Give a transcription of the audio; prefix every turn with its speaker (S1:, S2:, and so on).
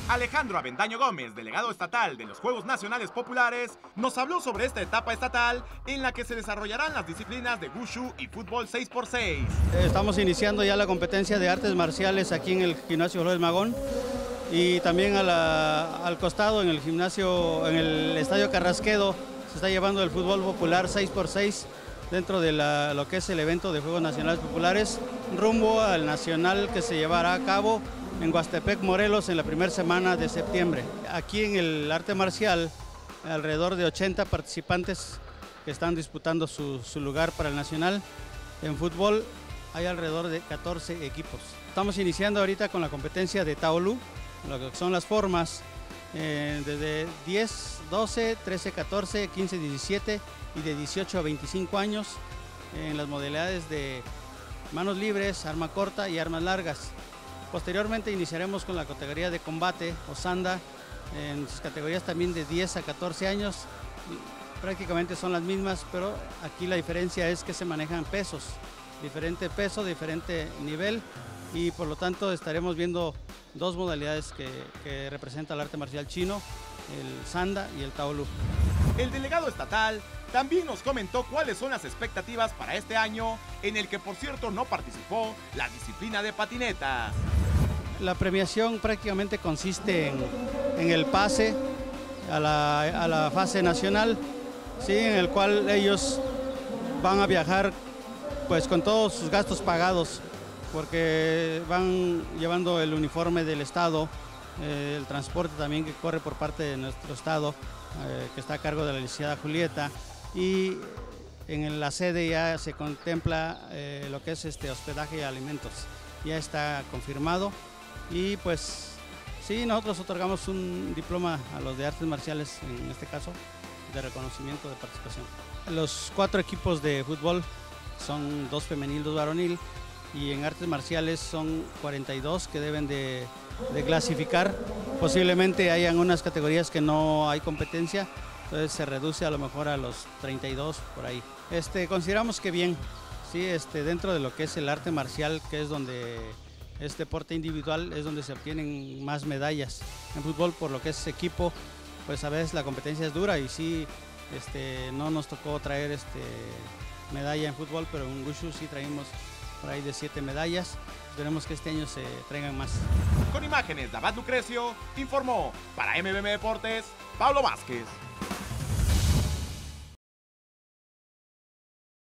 S1: Alejandro Avendaño Gómez, delegado estatal de los Juegos Nacionales Populares, nos habló sobre esta etapa estatal en la que se desarrollarán las disciplinas de Wushu y fútbol 6x6.
S2: Estamos iniciando ya la competencia de artes marciales aquí en el gimnasio Flores Magón y también al costado en el gimnasio, en el estadio Carrasquedo, se está llevando el fútbol popular 6x6 dentro de lo que es el evento de Juegos Nacionales Populares, rumbo al nacional que se llevará a cabo en Huastepec, Morelos, en la primera semana de septiembre. Aquí en el arte marcial, alrededor de 80 participantes que están disputando su lugar para el nacional. En fútbol hay alrededor de 14 equipos. Estamos iniciando ahorita con la competencia de Taolu, lo que son las formas desde 10, 12, 13, 14, 15, 17 y de 18 a 25 años en las modalidades de manos libres, arma corta y armas largas. Posteriormente iniciaremos con la categoría de combate o sanda, en sus categorías también de 10 a 14 años. Prácticamente son las mismas, pero aquí la diferencia es que se manejan pesos, diferente peso, diferente nivel, y por lo tanto estaremos viendo dos modalidades que representa el arte marcial chino, el sanda y el taolu.
S1: El delegado estatal también nos comentó cuáles son las expectativas para este año, en el que por cierto no participó la disciplina de patinetas.
S2: La premiación prácticamente consiste en el pase a la fase nacional, ¿sí? En el cual ellos van a viajar pues con todos sus gastos pagados, porque van llevando el uniforme del estado, el transporte también que corre por parte de nuestro estado, que está a cargo de la licenciada Julieta, y en la sede ya se contempla lo que es hospedaje y alimentos, ya está confirmado. Y pues sí, nosotros otorgamos un diploma a los de artes marciales, en este caso, de reconocimiento de participación. Los 4 equipos de fútbol son 2 femenil, 2 varonil, y en artes marciales son 42 que deben de clasificar. Posiblemente hayan unas categorías que no hay competencia, entonces se reduce a lo mejor a los 32 por ahí. Consideramos que bien, sí, dentro de lo que es el arte marcial, que es donde es deporte individual, es donde se obtienen más medallas. En fútbol, por lo que es equipo, pues a veces la competencia es dura y sí, no nos tocó traer medalla en fútbol, pero en Wushu sí traímos por ahí de 7 medallas. Esperemos que este año se traigan más.
S1: Con imágenes de Abad Lucrecio, informó para MBM Deportes, Pablo Vázquez.